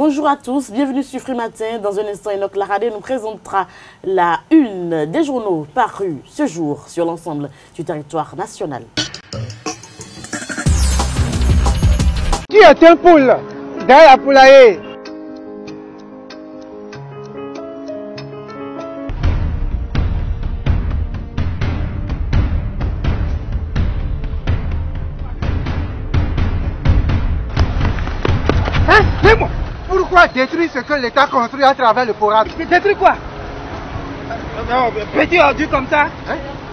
Bonjour à tous, bienvenue sur Free Matin. Dans un instant, Enoch Laradé nous présentera la une des journaux parus ce jour sur l'ensemble du territoire national. Qui est un poule dans la poulailler? Hein? Dis-moi, pourquoi détruire ce que l'État construit à travers le forage? Détruire quoi? Petit ordure comme ça? Hein?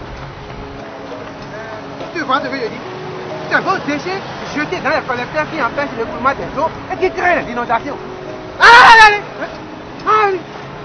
Tu vois ce que je dis? C'est vos déchets jetés dans les collecteurs qui empêchent l'écoulement des eaux et qui créent les inondations. Allez, allez,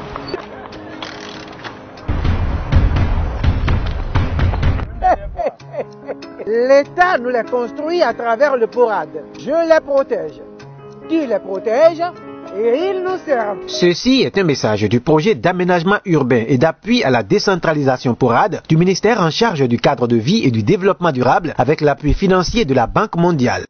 allez. L'État nous les construit à travers le PORAD. Je les protège. Qui les protège? Et ils nous servent. Ceci est un message du projet d'aménagement urbain et d'appui à la décentralisation PORAD du ministère en charge du cadre de vie et du développement durable avec l'appui financier de la Banque mondiale.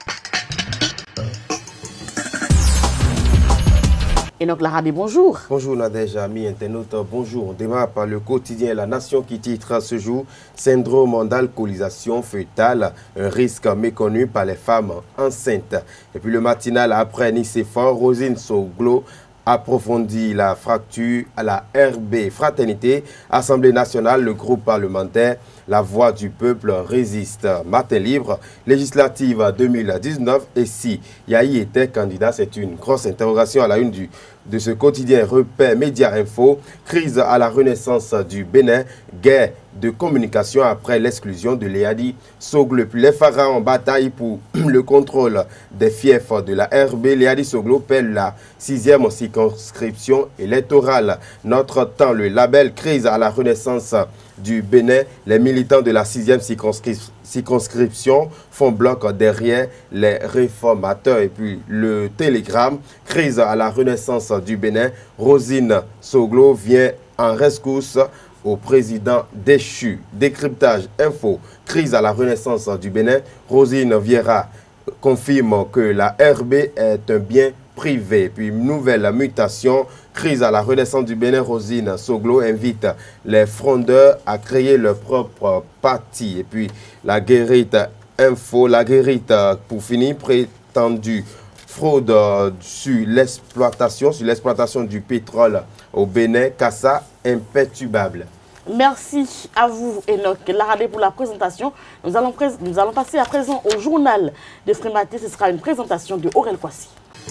Enoch Laradé, bonjour. Bonjour Nadège, amis internautes, bonjour. On démarre par le quotidien La Nation qui titre ce jour « Syndrome d'alcoolisation fœtale, un risque méconnu par les femmes enceintes ». Et puis le matinal après Nicéphore, Rosine Soglo approfondit la fracture à la RB Fraternité, Assemblée nationale, le groupe parlementaire La Voix du peuple résiste. Matin libre, législative 2019, et si Yahi était candidat, c'est une grosse interrogation à la une de ce quotidien Repère Média Info. Crise à la renaissance du Bénin, guerre de communication après l'exclusion de Léadi Soglo. Puis les pharaons en bataille pour le contrôle des fiefs de la RB. Léadi Soglo pèle la 6e circonscription électorale. Notre temps, le label Crise à la renaissance du Bénin. Les militants de la 6e circonscription font bloc derrière les réformateurs. Et puis le télégramme, crise à la renaissance du Bénin. Rosine Soglo vient en rescousse au président déchu. Décryptage info, crise à la renaissance du Bénin. Rosine Vieira confirme que la RB est un bien privé. Puis nouvelle mutation, crise à la renaissance du Bénin. Rosine Soglo invite les frondeurs à créer leur propre parti. Et puis la guérite info, la guérite pour finir, prétendue fraude sur l'exploitation du pétrole au Bénin, Kassa imperturbable. Merci à vous, Enoch Laradé, pour la présentation. Nous allons passer à présent au journal de Free Matin. Ce sera une présentation de Aurel Kwasi.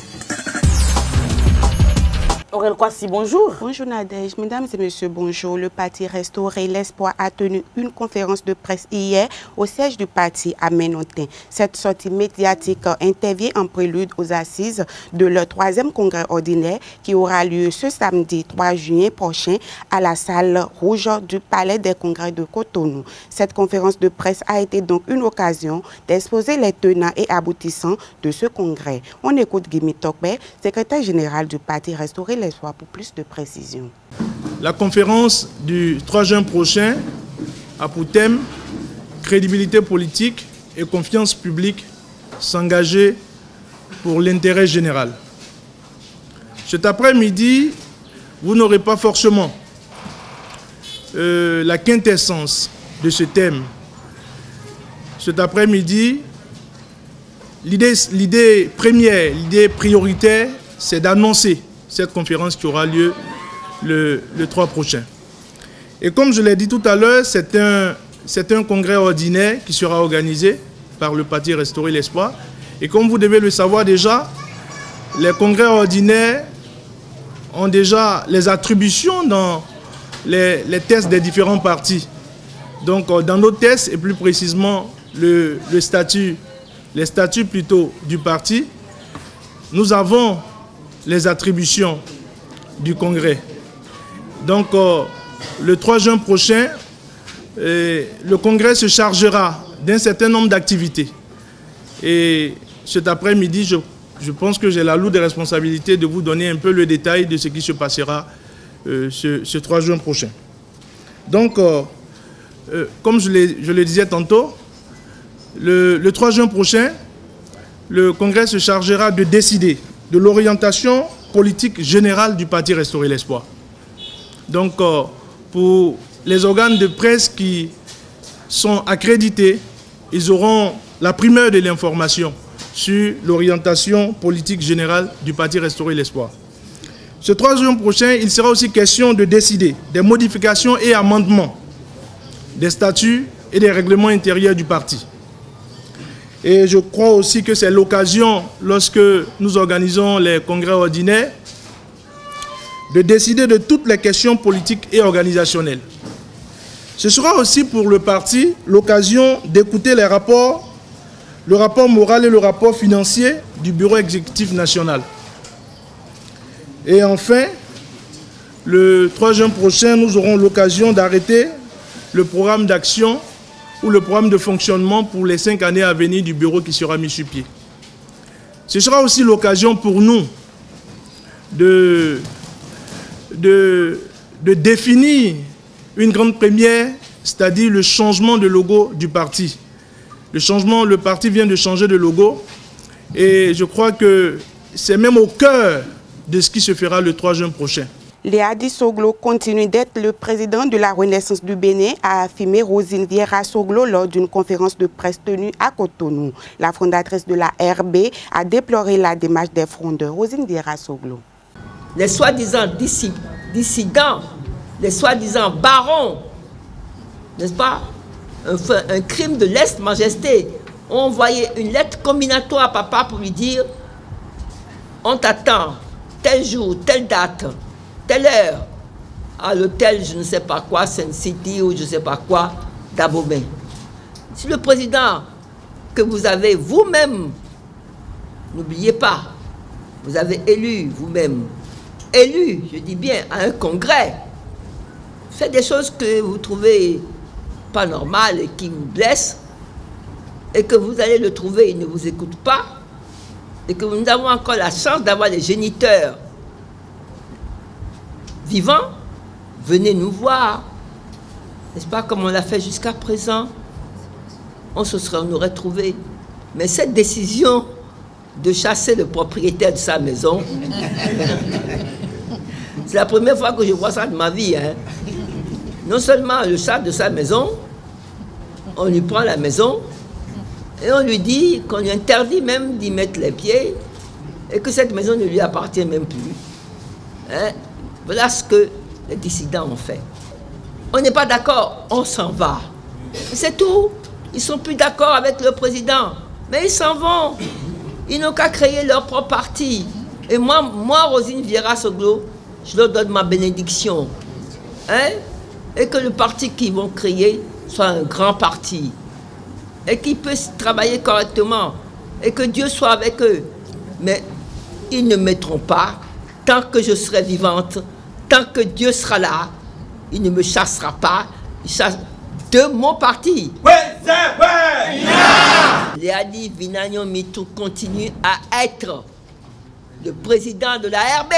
Aurel Kwasi, bonjour. Bonjour Nadège, mesdames et messieurs, bonjour. Le parti Restaurer l'Espoir a tenu une conférence de presse hier au siège du parti à Ménotin. Cette sortie médiatique intervient en prélude aux assises de leur 3e congrès ordinaire qui aura lieu ce samedi 3 juillet prochain à la salle rouge du Palais des Congrès de Cotonou. Cette conférence de presse a été donc une occasion d'exposer les tenants et aboutissants de ce congrès. On écoute Guimi Tokbe, secrétaire général du parti Restaurer l'Espoir, pour plus de précisions. La conférence du 3 juin prochain a pour thème crédibilité politique et confiance publique, s'engager pour l'intérêt général. Cet après-midi, vous n'aurez pas forcément la quintessence de ce thème. Cet après-midi, l'idée première, l'idée prioritaire, c'est d'annoncer cette conférence qui aura lieu le 3 prochain. Et comme je l'ai dit tout à l'heure, c'est un congrès ordinaire qui sera organisé par le parti Restaurer l'Espoir. Et comme vous devez le savoir déjà, les congrès ordinaires ont déjà les attributions dans les tests des différents partis. Donc dans nos tests, et plus précisément les statuts plutôt du parti, nous avons les attributions du congrès. Donc, le 3 juin prochain, le congrès se chargera d'un certain nombre d'activités. Et cet après-midi, je pense que j'ai la lourde responsabilité de vous donner un peu le détail de ce qui se passera ce 3 juin prochain. Donc, comme je le disais tantôt, le 3 juin prochain, le congrès se chargera de décider de l'orientation politique générale du parti Restaurer l'Espoir. Donc, pour les organes de presse qui sont accrédités, ils auront la primeur de l'information sur l'orientation politique générale du parti Restaurer l'Espoir. Ce 3 juin prochain, il sera aussi question de décider des modifications et amendements des statuts et des règlements intérieurs du parti. Et je crois aussi que c'est l'occasion, lorsque nous organisons les congrès ordinaires, de décider de toutes les questions politiques et organisationnelles. Ce sera aussi pour le parti l'occasion d'écouter les rapports, le rapport moral et le rapport financier du Bureau exécutif national. Et enfin, le 3 juin prochain, nous aurons l'occasion d'arrêter le programme d'action ou le programme de fonctionnement pour les 5 années à venir du bureau qui sera mis sur pied. Ce sera aussi l'occasion pour nous de définir une grande première, c'est-à-dire le changement de logo du parti. Le parti vient de changer de logo et je crois que c'est même au cœur de ce qui se fera le 3 juin prochain. Léadi Soglo continue d'être le président de la Renaissance du Bénin, a affirmé Rosine Vieira Soglo lors d'une conférence de presse tenue à Cotonou. La fondatrice de la RB a déploré la démarche des frondeurs. Rosine Vieira Soglo. Les soi-disant dissidents, les soi-disant barons, n'est-ce pas, un crime de lèse-majesté, ont envoyé une lettre combinatoire à papa pour lui dire « On t'attend, tel jour, telle date, telle heure, à l'hôtel je ne sais pas quoi, Sun City ou je ne sais pas quoi, d'Abomey. » Si le président que vous avez vous-même, n'oubliez pas, vous avez élu vous-même, élu, je dis bien, à un congrès, fait des choses que vous trouvez pas normales et qui vous blessent, et que vous allez le trouver, il ne vous écoute pas, et que nous avons encore la chance d'avoir des géniteurs vivants, venez nous voir. N'est-ce pas comme on l'a fait jusqu'à présent? On aurait trouvé. Mais cette décision de chasser le propriétaire de sa maison, c'est la première fois que je vois ça de ma vie. Hein. Non seulement le chat de sa maison, on lui prend la maison et on lui dit qu'on lui interdit même d'y mettre les pieds et que cette maison ne lui appartient même plus. Hein? Voilà ce que les dissidents ont fait. On n'est pas d'accord, on s'en va. C'est tout. Ils ne sont plus d'accord avec le président. Mais ils s'en vont. Ils n'ont qu'à créer leur propre parti. Et moi Rosine Vieira Soglo, je leur donne ma bénédiction. Hein? Et que le parti qu'ils vont créer soit un grand parti. Et qu'ils puissent travailler correctement. Et que Dieu soit avec eux. Mais ils ne mettront pas, tant que je serai vivante, tant que Dieu sera là, il ne me chassera pas, il chasse de mon parti. Léadi Vinagnon Mitou continue à être le président de la RB.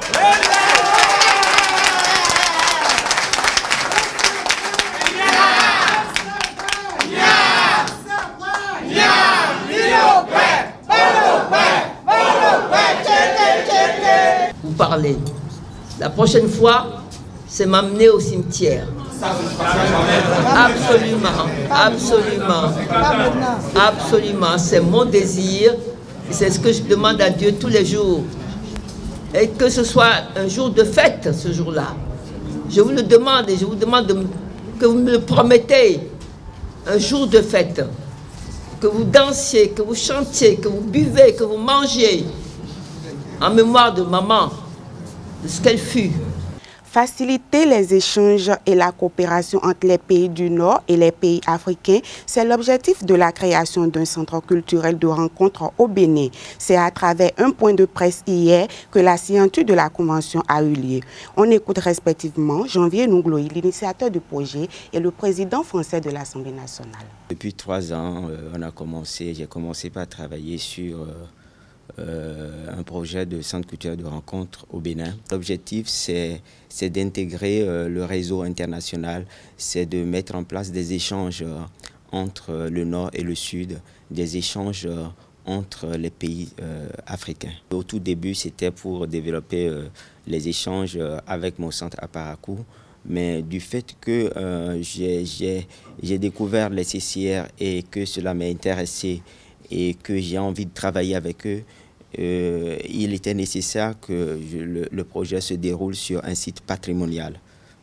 Vous parlez. La prochaine fois, c'est m'amener au cimetière. Absolument, absolument, absolument. C'est mon désir. C'est ce que je demande à Dieu tous les jours. Et que ce soit un jour de fête, ce jour-là. Je vous le demande et je vous demande que vous me le promettez. Un jour de fête. Que vous dansiez, que vous chantiez, que vous buvez, que vous mangiez. En mémoire de maman, de ce qu'elle fut. Faciliter les échanges et la coopération entre les pays du Nord et les pays africains, c'est l'objectif de la création d'un centre culturel de rencontre au Bénin. C'est à travers un point de presse hier que la signature de la convention a eu lieu. On écoute respectivement Janvier Nougloï, l'initiateur du projet, et le président français de l'Assemblée nationale. Depuis 3 ans, j'ai commencé par travailler sur un projet de centre culturel de rencontre au Bénin. L'objectif, c'est d'intégrer le réseau international, c'est de mettre en place des échanges entre le Nord et le Sud, des échanges entre les pays africains. Au tout début, c'était pour développer les échanges avec mon centre à Parakou, mais du fait que j'ai découvert les CCR et que cela m'a intéressé et que j'ai envie de travailler avec eux, il était nécessaire que le projet se déroule sur un site patrimonial.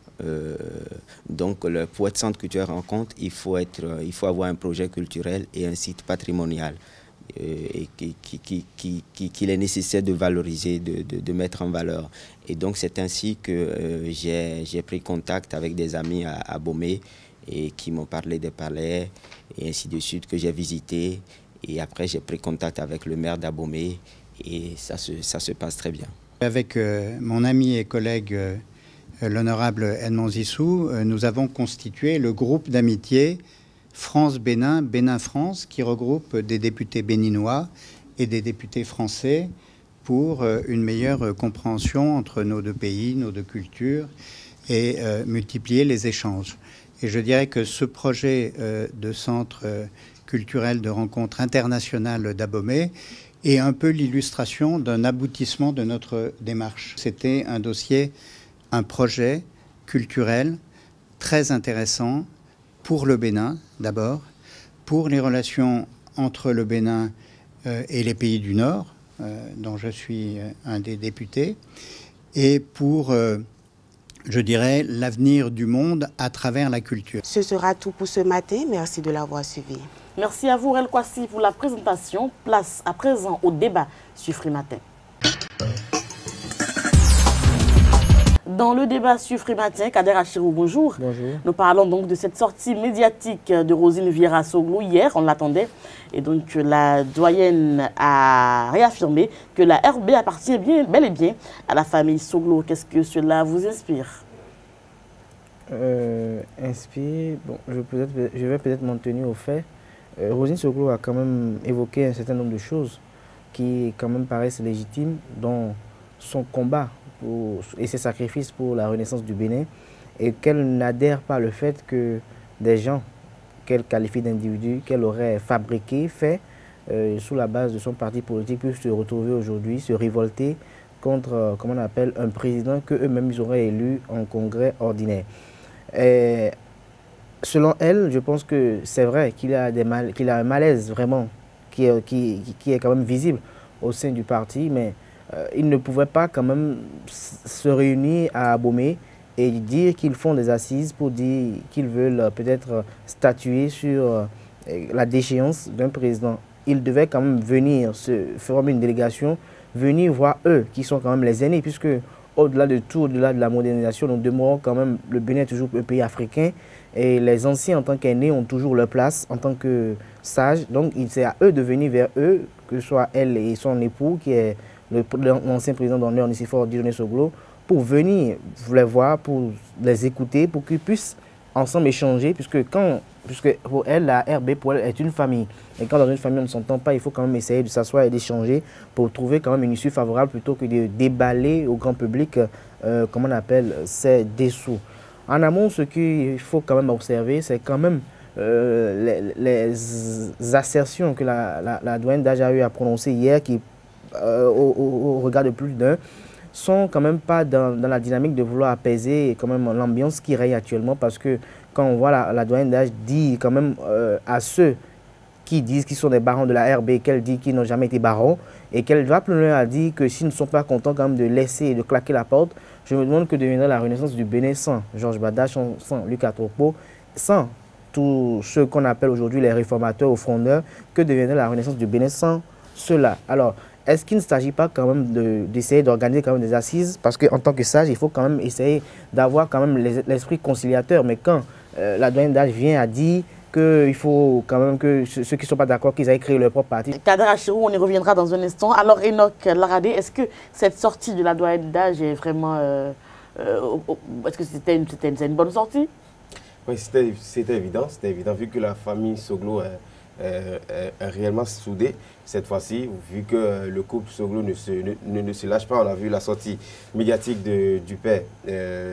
Donc pour être centre culturel rencontre, il faut avoir un projet culturel et un site patrimonial et qu'il est nécessaire de valoriser, de mettre en valeur. Et donc c'est ainsi que j'ai pris contact avec des amis à Bomé et qui m'ont parlé des palais et ainsi de suite que j'ai visité. Et après j'ai pris contact avec le maire d'Abomey et ça se passe très bien. Avec mon ami et collègue l'honorable Edmond Zissou, nous avons constitué le groupe d'amitié France-Bénin, Bénin-France, qui regroupe des députés béninois et des députés français pour une meilleure compréhension entre nos deux pays, nos deux cultures et multiplier les échanges. Et je dirais que ce projet de centre culturel de rencontre internationale d'Abomey est un peu l'illustration d'un aboutissement de notre démarche. C'était un dossier, un projet culturel très intéressant pour le Bénin d'abord, pour les relations entre le Bénin et les pays du Nord, dont je suis un des députés, et pour, je dirais, l'avenir du monde à travers la culture. Ce sera tout pour ce matin. Merci de l'avoir suivi. Merci à vous, El Kwasi, pour la présentation. Place à présent au débat sur Free Matin. Dans le débat sur Free Matin, Kader Achirou, bonjour. Bonjour. Nous parlons donc de cette sortie médiatique de Roselyne Vieira-Soglo hier, on l'attendait. Et donc la doyenne a réaffirmé que la RB appartient bel et bien à la famille Soglo. Qu'est-ce que cela vous inspire? Inspire, bon, je vais peut-être m'en tenir au fait. Roselyne Soglo a quand même évoqué un certain nombre de choses qui quand même paraissent légitimes dans son combat et ses sacrifices pour la renaissance du Bénin, et qu'elle n'adhère pas au fait que des gens qu'elle qualifie d'individus, qu'elle aurait fabriqués, fait, sous la base de son parti politique, puissent se retrouver aujourd'hui, se révolter contre, comment on appelle, un président qu'eux-mêmes ils auraient élu en congrès ordinaire. Et selon elle, je pense que c'est vrai qu'il a un malaise vraiment qui est quand même visible au sein du parti, mais ils ne pouvaient pas quand même se réunir à Abomey et dire qu'ils font des assises pour dire qu'ils veulent peut-être statuer sur la déchéance d'un président. Ils devaient quand même venir former une délégation, venir voir eux qui sont quand même les aînés, puisque au-delà de tout, au-delà de la modernisation, nous demeurons quand même, le Bénin est toujours un pays africain et les anciens en tant qu'aînés ont toujours leur place en tant que sages. Donc c'est à eux de venir vers eux, que ce soit elle et son époux qui est l'ancien président d'honneur Nicéphore Dieudonné Soglo, pour venir les voir, pour les écouter, pour qu'ils puissent ensemble échanger, puisque pour elle, la RB pour elle est une famille. Et quand dans une famille on ne s'entend pas, il faut quand même essayer de s'asseoir et d'échanger pour trouver quand même une issue favorable plutôt que de déballer au grand public, comment on appelle, ces dessous. En amont, ce qu'il faut quand même observer, c'est quand même les assertions que la douane d'âge a eu à prononcer hier, qui au regard de plus d'un, sont quand même pas dans la dynamique de vouloir apaiser quand même l'ambiance qui règne actuellement, parce que quand on voit la doyenne d'âge dit quand même à ceux qui disent qu'ils sont des barons de la RB, qu'elle dit qu'ils n'ont jamais été barons, et qu'elle va plus loin à dire que s'ils ne sont pas contents quand même de laisser et de claquer la porte, je me demande que deviendrait la renaissance du Bénin sans Georges Badache, sans Luc Atropo, sans tous ceux qu'on appelle aujourd'hui les réformateurs ou frondeurs, que deviendrait la renaissance du Bénin sans cela. Alors, est-ce qu'il ne s'agit pas quand même d'essayer d'organiser quand même des assises? Parce qu'en tant que sage, il faut quand même essayer d'avoir quand même l'esprit conciliateur. Mais quand la doyenne d'âge vient à dire qu'il faut quand même que ceux qui ne sont pas d'accord, qu'ils aillent créer leur propre parti. Kader Achirou, on y reviendra dans un instant. Alors Enoch Laradé, est-ce que cette sortie de la doyenne d'âge est vraiment... est-ce que c'était une bonne sortie? Oui, c'était évident, vu que la famille Soglo est réellement soudée cette fois-ci, vu que le couple Soglo ne se lâche pas. On a vu la sortie médiatique du père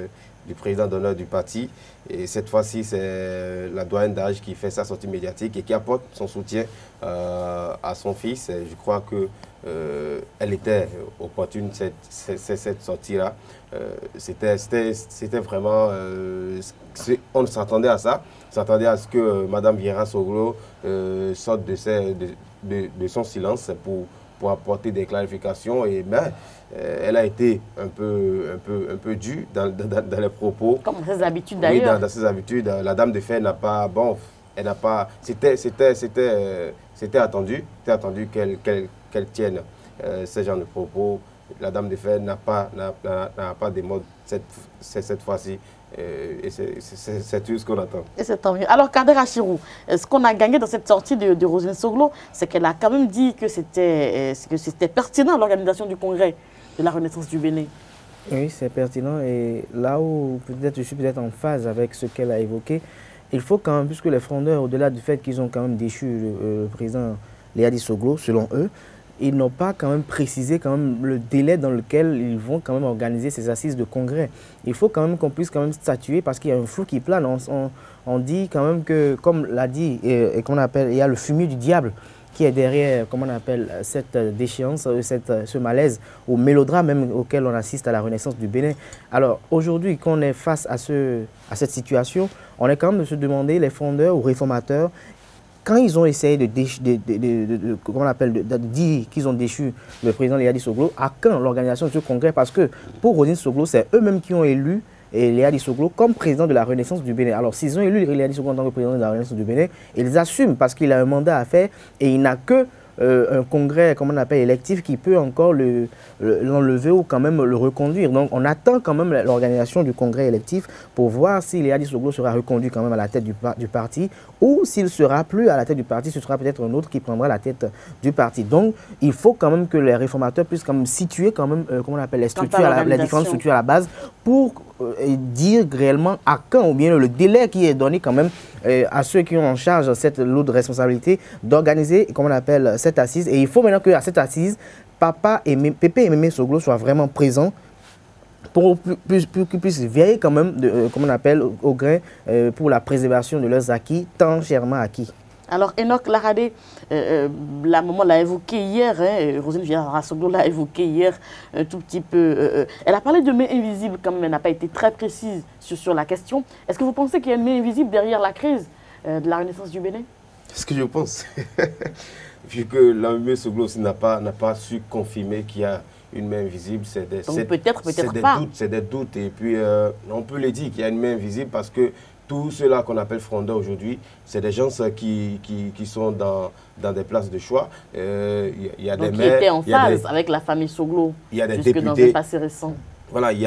du président d'honneur du parti. Et cette fois-ci, c'est la doyenne d'âge qui fait sa sortie médiatique et qui apporte son soutien à son fils. Et je crois que elle était opportune, cette sortie-là. C'était vraiment... on s'attendait à ça. On s'attendait à ce que Mme Vieira Soglo sorte de son silence pour apporter des clarifications. Et elle a été un peu dure dans les propos. Comme ses habitudes d'ailleurs. Oui, dans ses habitudes. La dame de fer n'a pas... Bon, elle n'a pas... C'était attendu qu'elle tienne ce genre de propos. La dame de fer n'a pas des mots cette fois-ci. Et c'est tout ce qu'on attend. Et c'est tant mieux. Alors, Kader Achirou, ce qu'on a gagné dans cette sortie de Roselyne Soglo, c'est qu'elle a quand même dit que c'était pertinent l'organisation du congrès de la Renaissance du Bénin. Oui, c'est pertinent. Et là où peut-être je suis en phase avec ce qu'elle a évoqué, il faut quand même, puisque les frondeurs, au-delà du fait qu'ils ont quand même déchu le président Léadi Soglo, selon eux, ils n'ont pas quand même précisé quand même le délai dans lequel ils vont quand même organiser ces assises de congrès. Il faut quand même qu'on puisse quand même statuer parce qu'il y a un flou qui plane. On dit quand même que, comme l'a dit, et qu'on appelle, il y a le fumier du diable qui est derrière, comment on appelle, cette déchéance, ce malaise, au mélodrame même auquel on assiste à la Renaissance du Bénin. Alors aujourd'hui, quand on est face à cette situation, on est quand même de se demander, les fondeurs ou réformateurs, quand ils ont essayé de dire qu'ils ont déchu le président Léadi Soglo, à quand l'organisation de ce congrès? Parce que pour Roselyne Soglo, c'est eux-mêmes qui ont élu Léadi Soglo comme président de la Renaissance du Bénin. Alors s'ils ont élu Léadi Soglo en tant que président de la Renaissance du Bénin, ils assument parce qu'il a un mandat à faire et il n'a que un congrès, comme on appelle, électif qui peut encore l'enlever ou quand même le reconduire. Donc on attend quand même l'organisation du congrès électif pour voir si Léadi Soglo sera reconduit quand même à la tête du parti ou s'il ne sera plus à la tête du parti, ce sera peut-être un autre qui prendra la tête du parti. Donc il faut quand même que les réformateurs puissent quand même situer quand même, comment on appelle, les structures, les différentes structures à la base pour dire réellement à quand ou bien le délai qui est donné quand même à ceux qui ont en charge cette lourde responsabilité d'organiser, comme on appelle, cette assise. Et il faut maintenant qu'à cette assise, Pépé et Mémé Soglo soient vraiment présents pour qu'ils puissent veiller quand même, comme on appelle, au grain pour la préservation de leurs acquis, tant chèrement acquis. Alors, Enoch Laradé, la maman l'a évoqué hier, Roselyne Vieira Soglo l'a évoqué hier un tout petit peu. Elle a parlé de main invisible, quand même, elle n'a pas été très précise sur la question. Est-ce que vous pensez qu'il y a une main invisible derrière la crise de la Renaissance du Bénin? C'est ce que je pense. Vu que l'AME Soglo aussi n'a pas su confirmer qu'il y a une main invisible, c'est des doutes. Et puis, on peut le dire qu'il y a une main invisible parce que tous ceux-là qu'on appelle frondeurs aujourd'hui, c'est des gens qui sont dans des places de choix. Il y a des maires, qui étaient en phase avec la famille Soglo, il y a des jusque députés, dans un passé récent. Voilà, il y a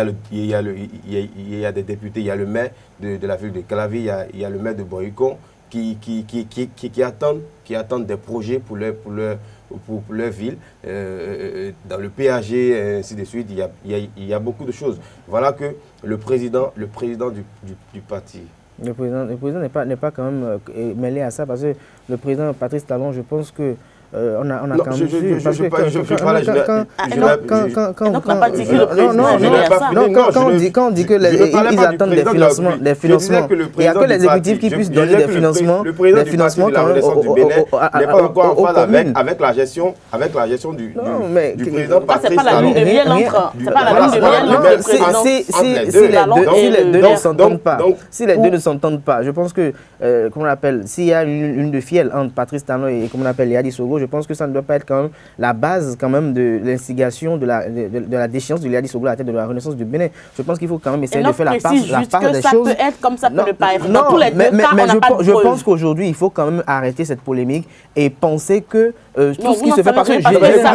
des députés, il y a le maire de la ville de Calavi, il y a le maire de Boycon qui attendent des projets pour leur ville. Dans le PAG, et ainsi de suite, il y a beaucoup de choses. Voilà que le président du parti... Le président n'est pas quand même mêlé à ça parce que le président Patrice Talon, je pense que on a quand même vu... Quand on dit qu'ils attendent des financements, il n'y a que l'exécutif qui puisse donner des financements quand même aux communes. Avec la gestion du président Patrice Talon. C'est pas la lune de miel entre le président. Si les deux ne s'entendent pas, je pense que, comment on appelle, s'il y a une lune de fiel entre Patrice Talon et, comment on appelle, Léadi Soglo, je pense que ça ne doit pas être quand même la base quand même de l'instigation de la déchéance de Léadi Soglo à la tête de la Renaissance du Bénin. Je pense qu'il faut quand même essayer de faire la part des choses. Ça peut être comme ça peut ne pas être. Dans tous les deux cas, on n'a pas de preuve. Je pense qu'aujourd'hui, il faut quand même arrêter cette polémique et penser que tout ce qui se fait parce que ça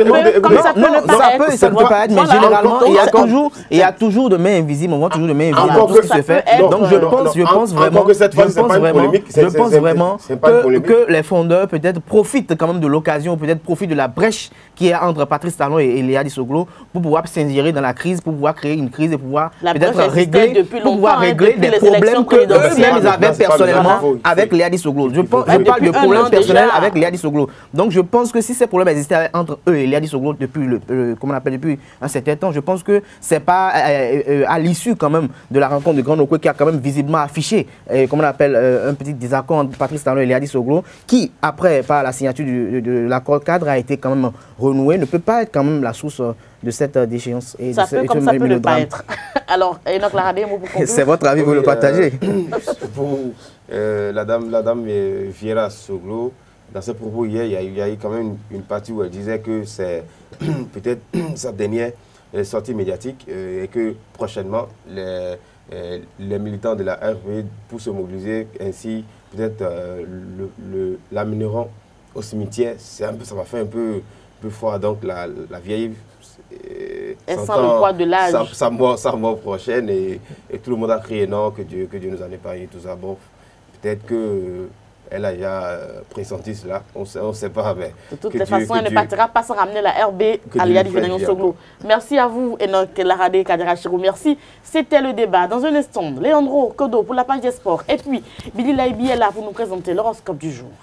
peut pas être, mais généralement il y a toujours de mains invisibles, on voit toujours de mains invisibles dans tout ce qui se fait. Donc je pense vraiment que les fondeurs peut-être profitent quand même de l'occasion, peut-être profitent de la brèche qui est entre Patrice Talon et Léadi Soglo pour pouvoir s'ingérer dans la crise, pour pouvoir créer une crise et pouvoir peut-être régler des problèmes que eux-mêmes avaient personnellement avec Léadi Soglo. Je parle de problèmes personnels avec Léadi Soglo. Donc je pense pense que si ces problèmes existaient entre eux et Eliadi Soglo depuis, depuis un certain temps, je pense que ce n'est pas à l'issue quand même de la rencontre de Grand Okwe qui a quand même visiblement affiché, comme on appelle, un petit désaccord entre Patrice Talon et Eliadi Soglo, qui, après, par la signature de l'accord cadre, a été quand même renoué, ne peut pas être quand même la source de cette déchéance. Et ça peut comme ça peut ne pas être. Alors, Enoch Laradé, vous conclure. C'est votre avis, vous le partagez. Pour la dame Vieira Soglo, dans ses propos hier, il y a eu quand même une partie où elle disait que c'est peut-être sa dernière sortie médiatique et que prochainement, les militants de la RV, pour se mobiliser, ainsi peut-être l'amèneront au cimetière. Ça m'a fait un peu froid. Donc la vieille elle sent le poids de l'âge. Sa mort prochaine et tout le monde a crié non, que Dieu nous en épargne, tout ça. Bon, peut-être que elle a déjà pressenti cela, on ne sait pas. Mais de toutes les façons, elle ne partira pas sans ramener la RB à Eliadi Venagnon Soglo. Merci à vous, Enoch Laradé Kadira Chirou. Merci. C'était le débat. Dans un instant, Léandro Kodo pour la page des sports. Et puis, Billy Laibi est là pour nous présenter l'horoscope du jour.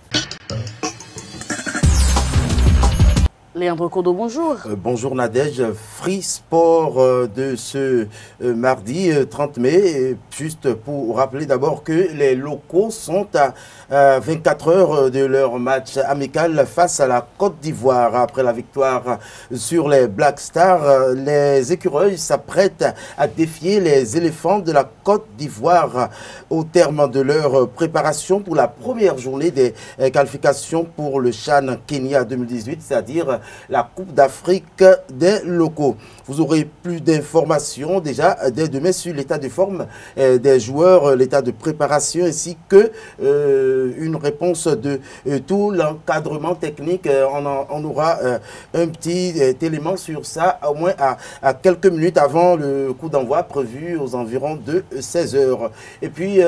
Léandre Kodo, bonjour. Bonjour Nadège. Free Sport de ce mardi 30 mai. Juste pour rappeler d'abord que les locaux sont à 24 heures de leur match amical face à la Côte d'Ivoire. Après la victoire sur les Black Stars, les écureuils s'apprêtent à défier les éléphants de la Côte d'Ivoire au terme de leur préparation pour la première journée des qualifications pour le CHAN Kenya 2018, c'est-à-dire la Coupe d'Afrique des locaux. Vous aurez plus d'informations déjà dès demain sur l'état de forme des joueurs, l'état de préparation ainsi que une réponse de tout l'encadrement technique. On aura un petit élément sur ça au moins à quelques minutes avant le coup d'envoi prévu aux environs de 16 h. Et puis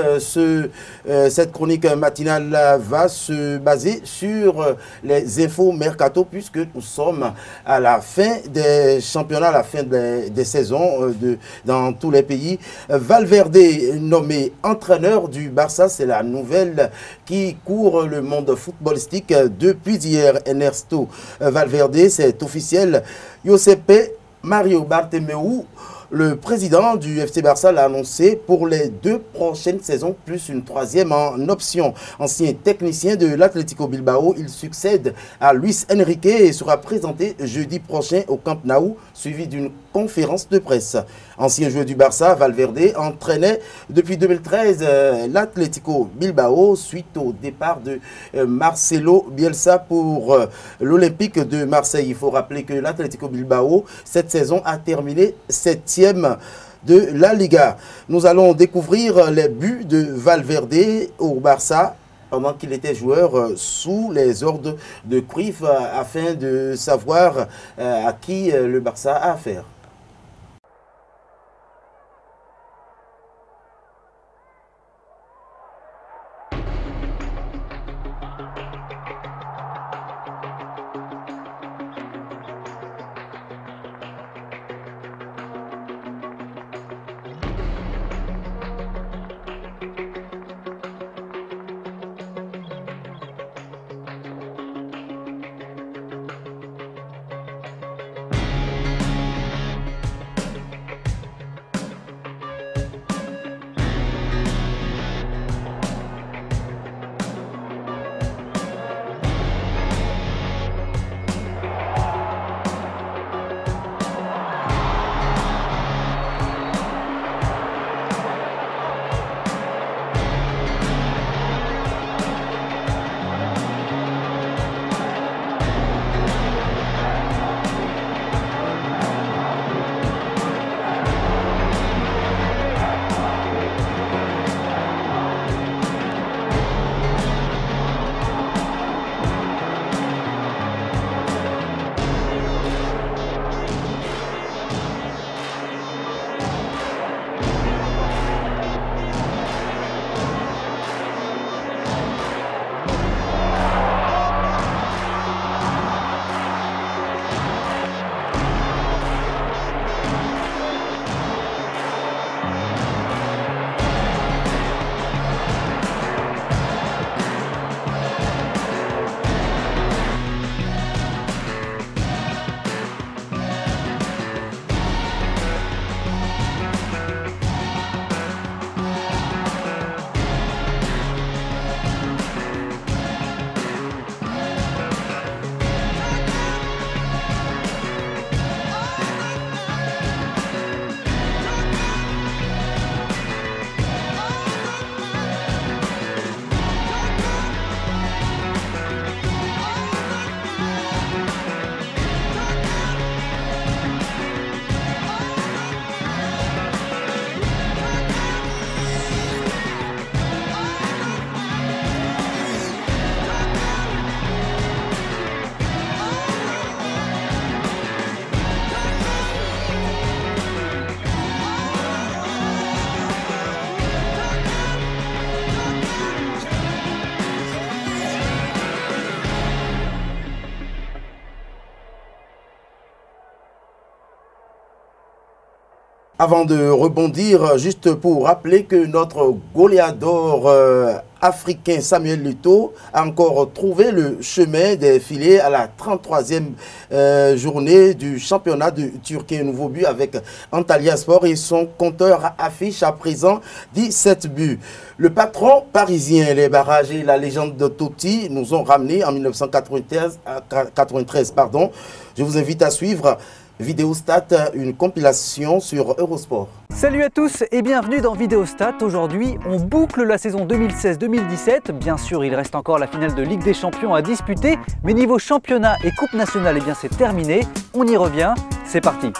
cette chronique matinale va se baser sur les infos mercato puisque nous sommes à la fin des championnats, à la fin des saisons dans tous les pays. Valverde nommé entraîneur du Barça, c'est la nouvelle qui court le monde footballistique depuis hier. Ernesto Valverde, c'est officiel. Giuseppe Mario Bartomeu, le président du FC Barça, l'a annoncé pour les 2 prochaines saisons, plus une 3e en option. Ancien technicien de l'Atlético Bilbao, il succède à Luis Enrique et sera présenté jeudi prochain au Camp Nou, suivi d'une conférence de presse. Ancien joueur du Barça, Valverde entraînait depuis 2013 l'Atlético Bilbao suite au départ de Marcelo Bielsa pour l'Olympique de Marseille. Il faut rappeler que l'Atlético Bilbao, cette saison, a terminé 7e de la Liga. Nous allons découvrir les buts de Valverde au Barça pendant qu'il était joueur sous les ordres de Cruyff afin de savoir à qui le Barça a affaire. Avant de rebondir, juste pour rappeler que notre goléador africain Samuel Luto a encore trouvé le chemin des filets à la 33e journée du championnat de Turquie. Un nouveau but avec Antalya Sport et son compteur affiche à présent 17 buts. Le patron parisien, les barrages et la légende de Totti nous ont ramenés en 1993. Je vous invite à suivre Vidéostat, une compilation sur Eurosport. Salut à tous et bienvenue dans Vidéostat. Aujourd'hui, on boucle la saison 2016-2017. Bien sûr, il reste encore la finale de Ligue des Champions à disputer, mais niveau championnat et Coupe nationale, eh bien c'est terminé. On y revient, c'est parti.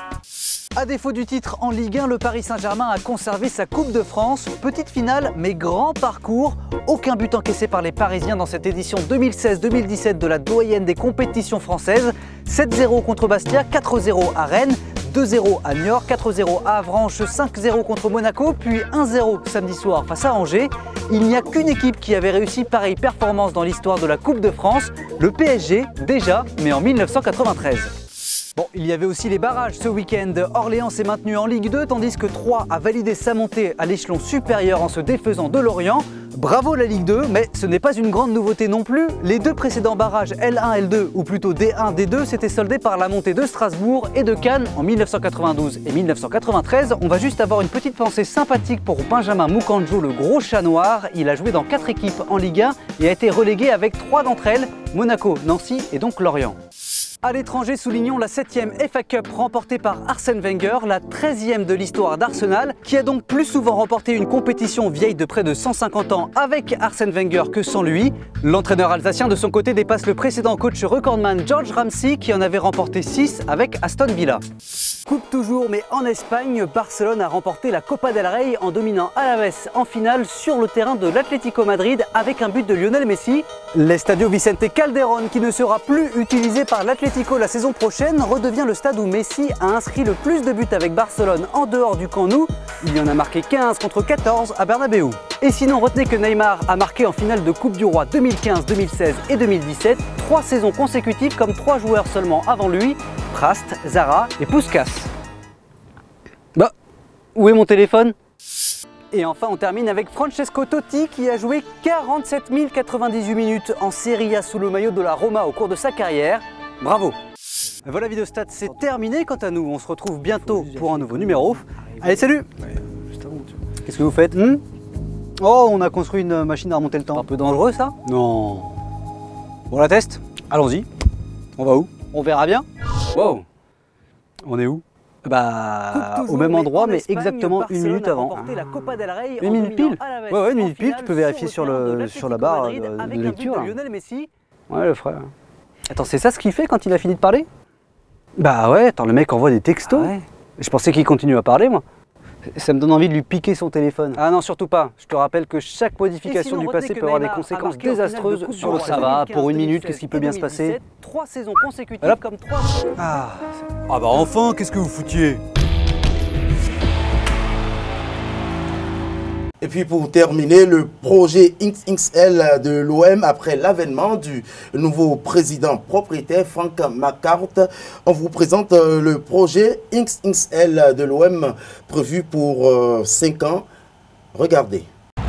À défaut du titre en Ligue 1, le Paris Saint-Germain a conservé sa Coupe de France. Petite finale, mais grand parcours. Aucun but encaissé par les Parisiens dans cette édition 2016-2017 de la doyenne des compétitions françaises. 7-0 contre Bastia, 4-0 à Rennes, 2-0 à Niort, 4-0 à Avranches, 5-0 contre Monaco, puis 1-0 samedi soir face à Angers. Il n'y a qu'une équipe qui avait réussi pareille performance dans l'histoire de la Coupe de France, le PSG déjà, mais en 1993. Bon, il y avait aussi les barrages ce week-end. Orléans s'est maintenu en Ligue 2 tandis que Troyes a validé sa montée à l'échelon supérieur en se défaisant de Lorient. Bravo la Ligue 2, mais ce n'est pas une grande nouveauté non plus. Les deux précédents barrages L1, L2 ou plutôt D1, D2 s'étaient soldés par la montée de Strasbourg et de Cannes en 1992 et 1993. On va juste avoir une petite pensée sympathique pour Benjamin Moukanjo, le gros chat noir. Il a joué dans 4 équipes en Ligue 1 et a été relégué avec 3 d'entre elles, Monaco, Nancy et donc Lorient. À l'étranger, soulignons la 7e FA Cup remportée par Arsène Wenger, la 13e de l'histoire d'Arsenal, qui a donc plus souvent remporté une compétition vieille de près de 150 ans avec Arsène Wenger que sans lui. L'entraîneur alsacien de son côté dépasse le précédent coach recordman George Ramsey qui en avait remporté 6 avec Aston Villa. Coupe toujours, mais en Espagne, Barcelone a remporté la Copa del Rey en dominant Alaves en finale sur le terrain de l'Atlético Madrid avec un but de Lionel Messi. L'Estadio Vicente Calderón, qui ne sera plus utilisé par l'Atlético la saison prochaine, redevient le stade où Messi a inscrit le plus de buts avec Barcelone en dehors du Camp Nou. Il y en a marqué 15 contre 14 à Bernabéu. Et sinon, retenez que Neymar a marqué en finale de Coupe du Roi 2015, 2016 et 2017, 3 saisons consécutives comme 3 joueurs seulement avant lui, Prast, Zara et Puskas. Bah, où est mon téléphone ? Et enfin, on termine avec Francesco Totti qui a joué 47 098 minutes en Serie A sous le maillot de la Roma au cours de sa carrière. Bravo! Voilà, Vidéostat, c'est terminé quant à nous. On se retrouve bientôt pour un nouveau numéro. Allez, salut! Qu'est-ce que vous faites? Oh, on a construit une machine à remonter le temps. Un peu dangereux, ça? Non. Bon, la teste? Allons-y. On va où? On verra bien. Wow! On est où? Bah, au même endroit, mais exactement une minute avant. Une minute pile? Ouais, une minute pile, tu peux vérifier sur la barre de lecture. Ouais, le frère. Attends, c'est ça ce qu'il fait quand il a fini de parler? Bah ouais, attends, le mec envoie des textos. Ah ouais. Je pensais qu'il continue à parler, moi. Ça me donne envie de lui piquer son téléphone. Ah non, surtout pas. Je te rappelle que chaque modification du passé peut avoir des conséquences désastreuses sur le ça va, pour une minute, qu'est-ce qui peut bien se passer? 3 saisons consécutives comme 3... Ah bah enfin, qu'est-ce que vous foutiez? Et puis pour terminer, le projet XXL de l'OM après l'avènement du nouveau président propriétaire Frank McCart. On vous présente le projet XXL de l'OM prévu pour 5 ans. Regardez.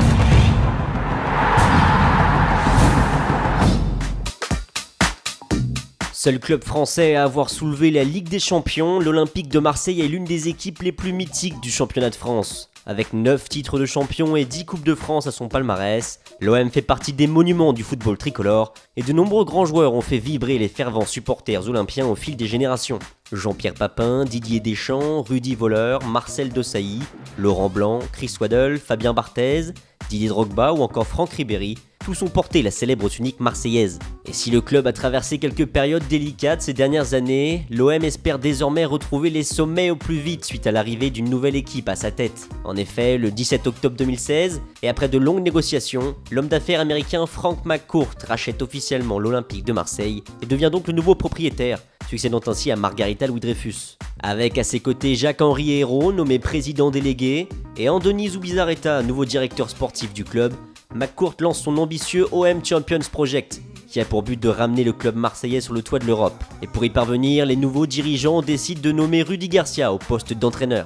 Seul club français à avoir soulevé la Ligue des Champions, l'Olympique de Marseille est l'une des équipes les plus mythiques du championnat de France. Avec 9 titres de champion et 10 Coupes de France à son palmarès, l'OM fait partie des monuments du football tricolore et de nombreux grands joueurs ont fait vibrer les fervents supporters olympiens au fil des générations. Jean-Pierre Papin, Didier Deschamps, Rudy Voller, Marcel Desailly, Laurent Blanc, Chris Waddle, Fabien Barthez, Didier Drogba ou encore Franck Ribéry, tous ont porté la célèbre tunique marseillaise. Et si le club a traversé quelques périodes délicates ces dernières années, l'OM espère désormais retrouver les sommets au plus vite suite à l'arrivée d'une nouvelle équipe à sa tête. En effet, le 17 octobre 2016, et après de longues négociations, l'homme d'affaires américain Frank McCourt rachète officiellement l'Olympique de Marseille et devient donc le nouveau propriétaire, succédant ainsi à Margarita Louis-Dreyfus. Avec à ses côtés Jacques-Henri Hérault, nommé président délégué, et Andoni Zubizarreta, nouveau directeur sportif du club, McCourt lance son ambitieux OM Champions Project, qui a pour but de ramener le club marseillais sur le toit de l'Europe. Et pour y parvenir, les nouveaux dirigeants décident de nommer Rudy Garcia au poste d'entraîneur.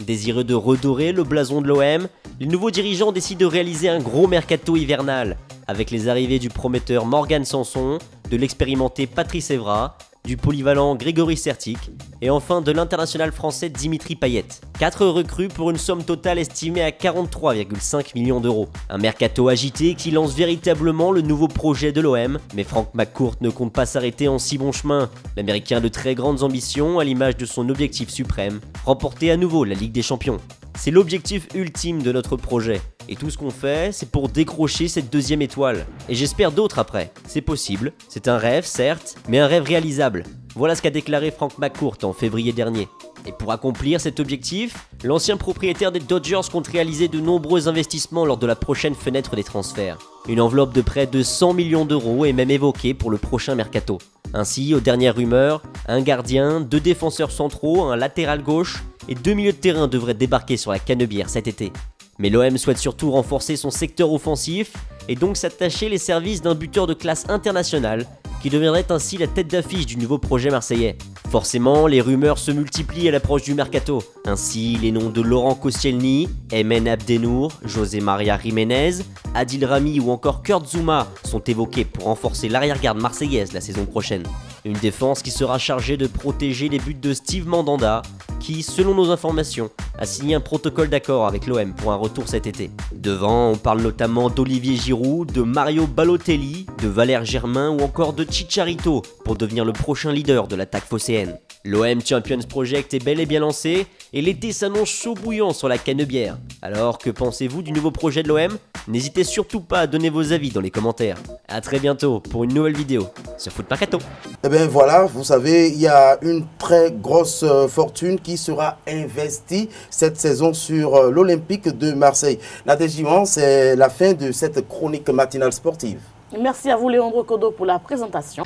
Désireux de redorer le blason de l'OM, les nouveaux dirigeants décident de réaliser un gros mercato hivernal, avec les arrivées du prometteur Morgan Sanson, de l'expérimenté Patrice Evra, du polyvalent Grégory Sertic et enfin de l'international français Dimitri Payet. 4 recrues pour une somme totale estimée à 43,5 millions d'euros. Un mercato agité qui lance véritablement le nouveau projet de l'OM, mais Frank McCourt ne compte pas s'arrêter en si bon chemin. L'Américain a de très grandes ambitions à l'image de son objectif suprême, remporter à nouveau la Ligue des Champions. C'est l'objectif ultime de notre projet. Et tout ce qu'on fait, c'est pour décrocher cette deuxième étoile. Et j'espère d'autres après. C'est possible, c'est un rêve certes, mais un rêve réalisable. Voilà ce qu'a déclaré Frank McCourt en février dernier. Et pour accomplir cet objectif, l'ancien propriétaire des Dodgers compte réaliser de nombreux investissements lors de la prochaine fenêtre des transferts. Une enveloppe de près de 100 millions d'euros est même évoquée pour le prochain mercato. Ainsi, aux dernières rumeurs, un gardien, 2 défenseurs centraux, un latéral gauche et 2 milieux de terrain devraient débarquer sur la Canebière cet été. Mais l'OM souhaite surtout renforcer son secteur offensif et donc s'attacher les services d'un buteur de classe internationale qui deviendrait ainsi la tête d'affiche du nouveau projet marseillais. Forcément, les rumeurs se multiplient à l'approche du mercato. Ainsi, les noms de Laurent Koscielny, Aymen Abdenour, José Maria Jiménez, Adil Rami ou encore Kurt Zouma sont évoqués pour renforcer l'arrière-garde marseillaise la saison prochaine. Une défense qui sera chargée de protéger les buts de Steve Mandanda, qui, selon nos informations, a signé un protocole d'accord avec l'OM pour un retour cet été. Devant, on parle notamment d'Olivier Giroud, de Mario Balotelli, de Valère Germain ou encore de Chicharito pour devenir le prochain leader de l'attaque phocéenne. L'OM Champions Project est bel et bien lancé et l'été s'annonce chaud bouillant sur la Canebière. Alors que pensez-vous du nouveau projet de l'OM? N'hésitez surtout pas à donner vos avis dans les commentaires. A très bientôt pour une nouvelle vidéo sur Foot Mercato. Eh bien voilà, vous savez, il y a une très grosse fortune qui sera investie cette saison sur l'Olympique de Marseille. Nadège Diwan, c'est la fin de cette chronique matinale sportive. Merci à vous Léandre Kodo pour la présentation.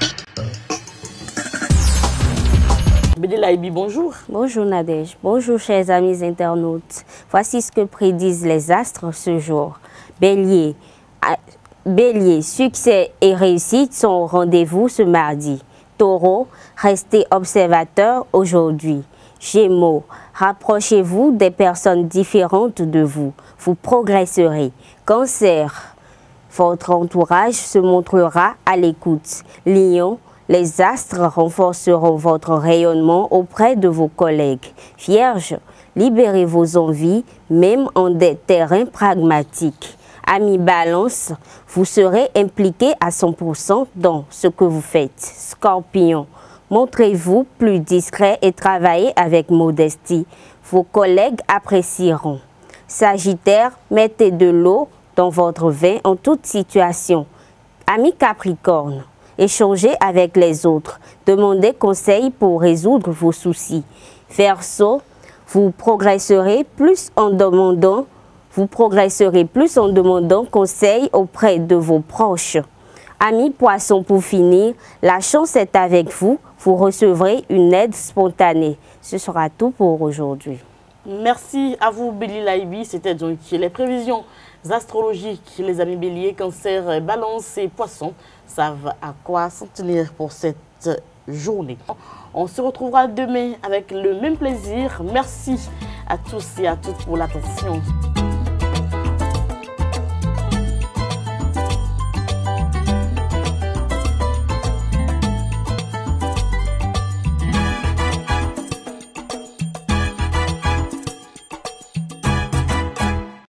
Bédé Laïbi, bonjour. Bonjour Nadège, bonjour chers amis internautes. Voici ce que prédisent les astres ce jour. Bélier, succès et réussite sont au rendez-vous ce mardi. Taureau, restez observateur aujourd'hui. Gémeaux, rapprochez-vous des personnes différentes de vous. Vous progresserez. Cancer, votre entourage se montrera à l'écoute. Lion, les astres renforceront votre rayonnement auprès de vos collègues. Vierge, libérez vos envies, même en des terrains pragmatiques. Ami Balance, vous serez impliqué à 100% dans ce que vous faites. Scorpion, montrez-vous plus discret et travaillez avec modestie. Vos collègues apprécieront. Sagittaire, mettez de l'eau dans votre vin en toute situation. Ami Capricorne, échangez avec les autres. Demandez conseil pour résoudre vos soucis. Verseau, vous progresserez plus en demandant conseil auprès de vos proches. Amis Poisson, pour finir, la chance est avec vous. Vous recevrez une aide spontanée. Ce sera tout pour aujourd'hui. Merci à vous, Béli Laïbi. C'était donc les prévisions astrologiques. Les amis Bélier, Cancer, Balance et Poisson savent à quoi s'en tenir pour cette journée. On se retrouvera demain avec le même plaisir. Merci à tous et à toutes pour l'attention.